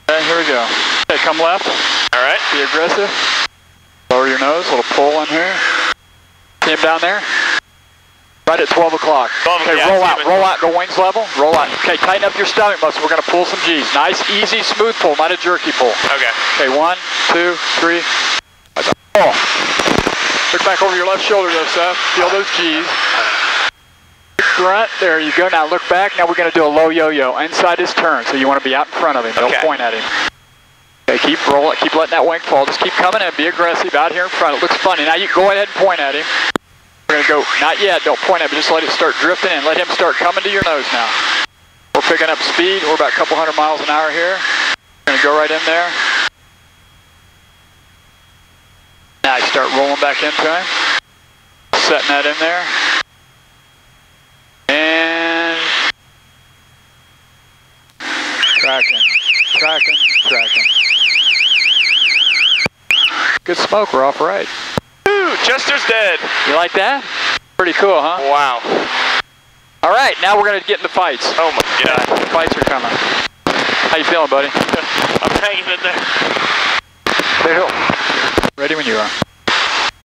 Okay, here we go. Okay, come left. All right. Be aggressive. Lower your nose, a little pull in here. See him down there? Right at 12 o'clock. Okay, yeah, roll out, go wings level, roll out. Okay, tighten up your stomach muscle. We're going to pull some G's. Nice, easy, smooth pull, not a jerky pull. Okay. Okay, 1, 2, 3. Oh. Look back over your left shoulder though, Seth. Feel those G's. Grunt, there you go. Now look back. Now we're going to do a low yo-yo inside his turn. So you want to be out in front of him. Don't point at him. Okay, keep rolling, keep letting that wing fall. Just keep coming in, be aggressive out here in front. It looks funny. Now you go ahead and point at him. We're going to go, not yet, don't point at him, just let it start drifting in. Let him start coming to your nose now. We're picking up speed. We're about a couple hundred miles an hour here. We're going to go right in there. Now you start rolling back into him. Setting that in there. And tracking. Good smoke, we're off right. Ooh, Chester's dead. You like that? Pretty cool, huh? Wow. All right, now we're going to get into fights. Oh my God. The fights are coming. How you feeling, buddy? I'm hanging in there. Ready when you are.